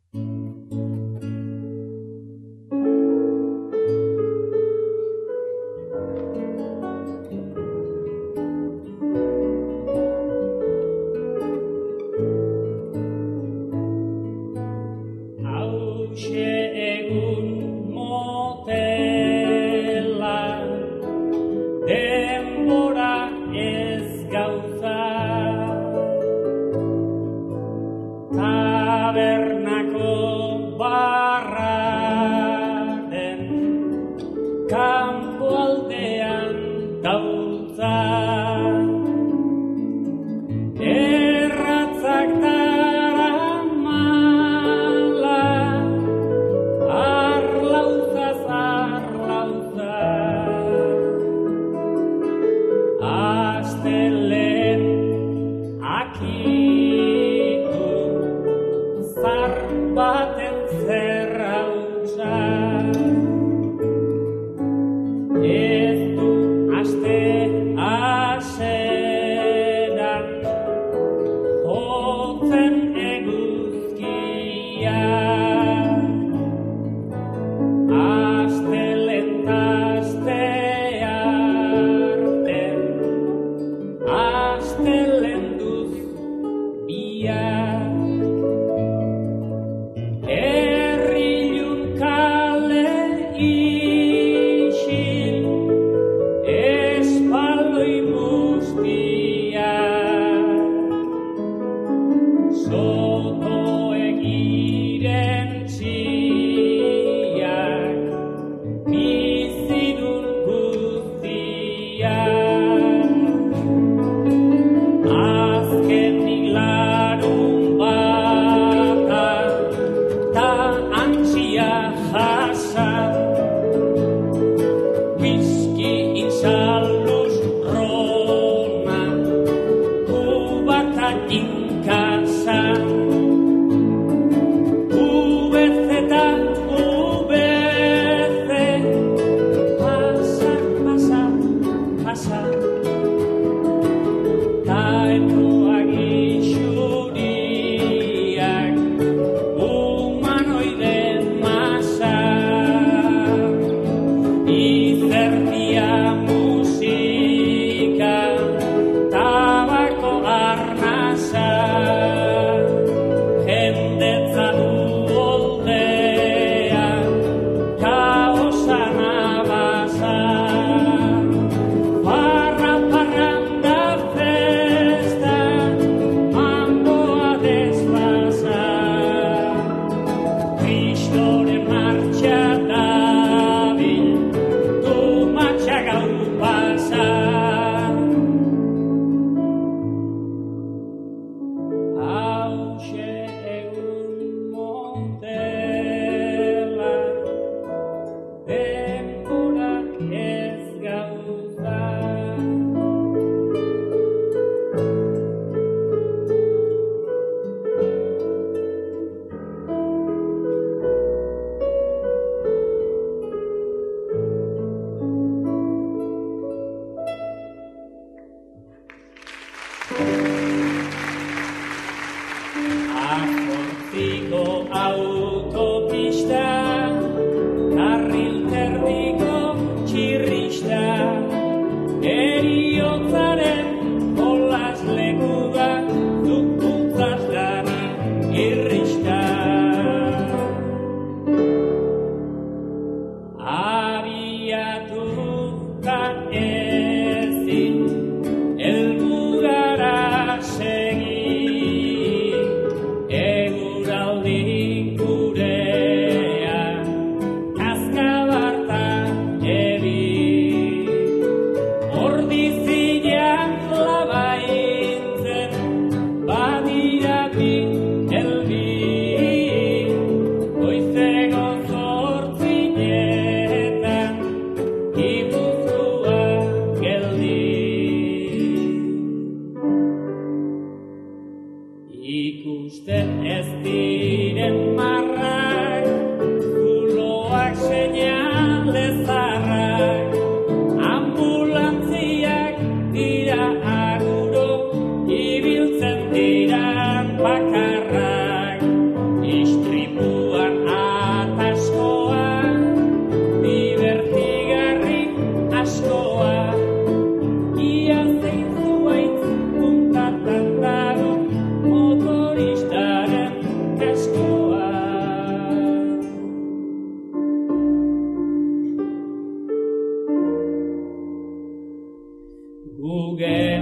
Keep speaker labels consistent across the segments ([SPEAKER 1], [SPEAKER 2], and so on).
[SPEAKER 1] Bakarrak istripu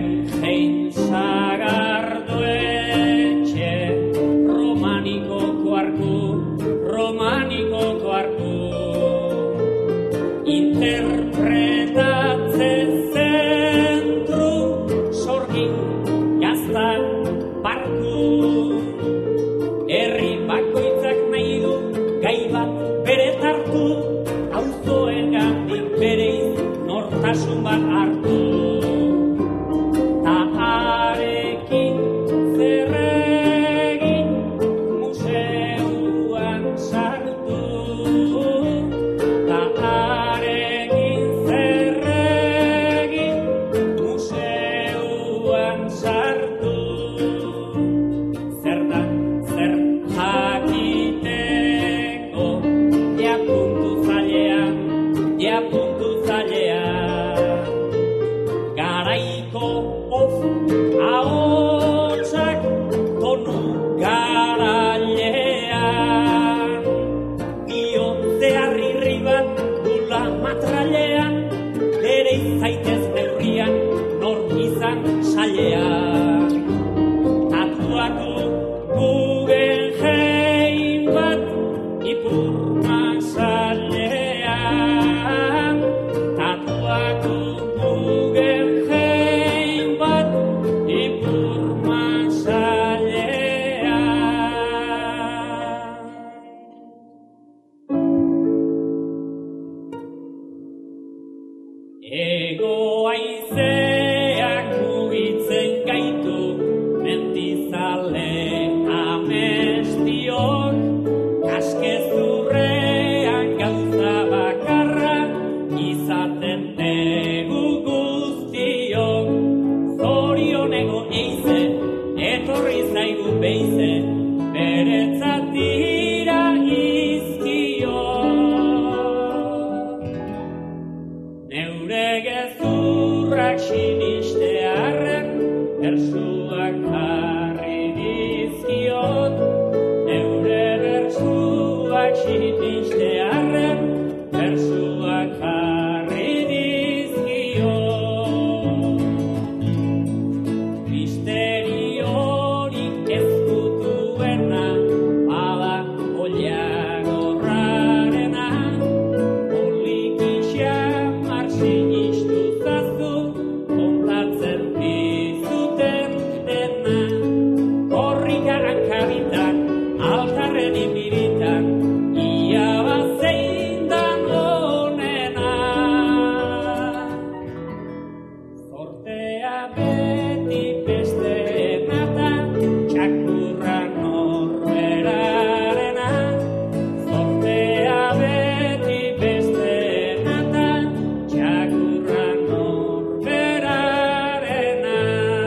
[SPEAKER 1] Guggenheim sagardoetxe, romanikoko arku, interpretatze zentru, sorgin gazta parku. Herri bakoitzak nahi du gai bat bere tartu, auzoengandik bereiz nortasun bat hartu. Ta harekin zer egin museuan sartu. Ta harekin zer egin museuan sartu. Zer da, zer jakiteko, ja puntu zailea. Garaiko of ahotsak tonu garailean, bihotze harrirri bat dula matrailean, ere izaitez neurrian nor izan sailean. Tatuatu Guggenheim bat ipurmasalean, tatuatu Guggenheim bat ipurmasalean. Ego haizeak mugitzen gaitu, mendizale amestiok, kaskezurrean gauza bakarra izaten dugu guztiok. Zorionego eize, etorri zaigu beize, beretzat dira izkiok. Neure gezurrak sinistearren, bersuak jarri dizkiot. Neure bersuak sinistearren, bersuak jarri dizkiot. Misteriorik ezkutuena, bada oliagorrarena, poliki xamar sinistu zazu, kontatzen dizuten dena. Korrika hankabitan, altarren inbiritan, ia bazein dan honena. Zortea beti besteena da, txakurra norberarena. Zortea beti besteena da, txakurra norberarena.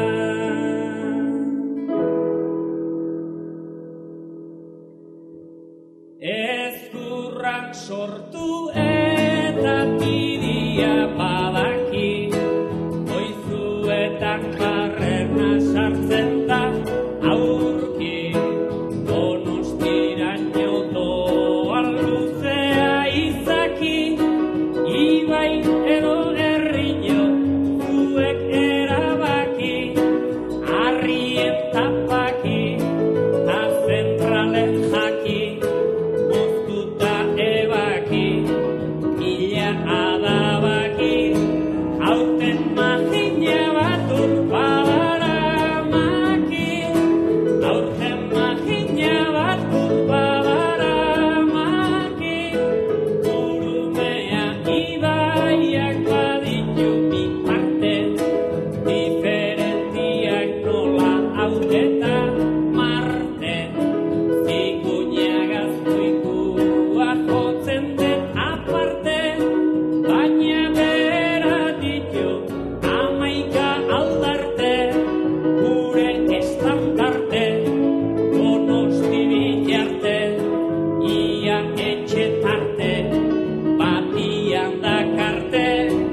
[SPEAKER 1] Ezkurrak sortu eta tidia badaki, goizuetan barrena sartzen da aurki. Donostiraino doan luzea izaki, ibai edo errino zuek erabaki. Arrien tapaki, ta zentralen jaki, moztuta ebaki, mila adabaki. Hauten magina bat urbabaramaki, hauten magina bat urbabaramaki. Urumea ibaiak baditu bi parte, diferentiak nola hauteta Marte. Zikuñagaz goikua jotzen den aparte, baina bera ditu hamaika aldarte. Gure estandarte, Donosti Bilarte, ia etxe tarte, batian dakarte.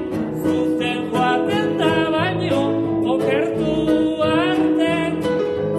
[SPEAKER 1] Zuzen joaten da baino, okertu arte,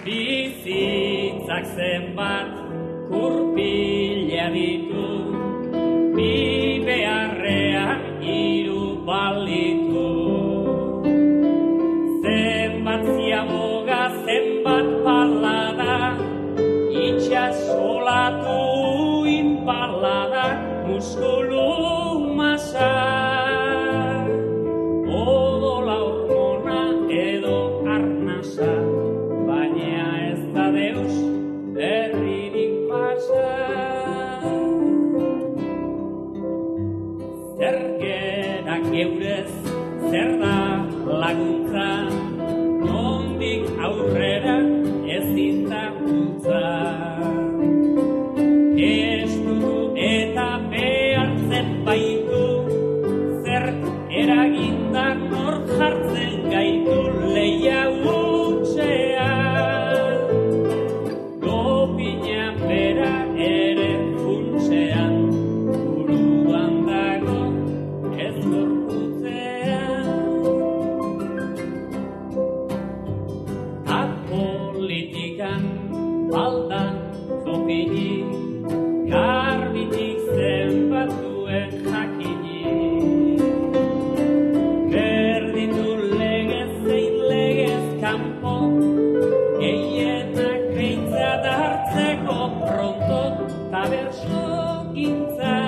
[SPEAKER 1] Bizitzak zenbat kurpila ditu, bi beharrean hiru balitu. Zenbat ziaboga, zenbat palada, itxasolatu inpalada, muskulu masa. Odola hormona edo arnasa, baina ez da deus berririk pasa. Zer gerak geurez, zer da laguntza, nondik aurrera ezin da bultza. Estutu eta behartzen baitu, zer eraginda nor jartzen gaitu lehia utxea. Dopina bera ere funtsean, buruan dago ez gorputzean. Apolitikan balda zopini, garbitik zenbat duen jakini. Berdindu legez zein legez kanpo, gehienak behintzat hartzeko pronto taberso gintza.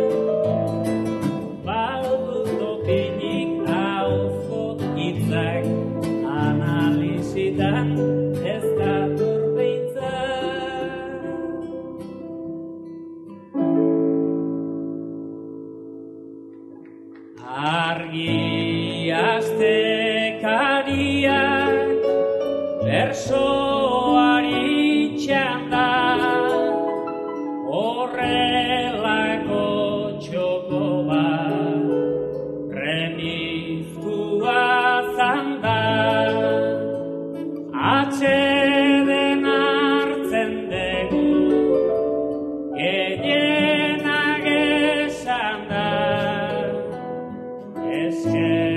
[SPEAKER 1] Baldut dopinik hauzko hitzak, analizitan ez da behintzat. Argi astekariak bersoari txanda, horrelako txoko bat remiztua zanda. Atxeden hartzen dugu, gehienak esan da, esker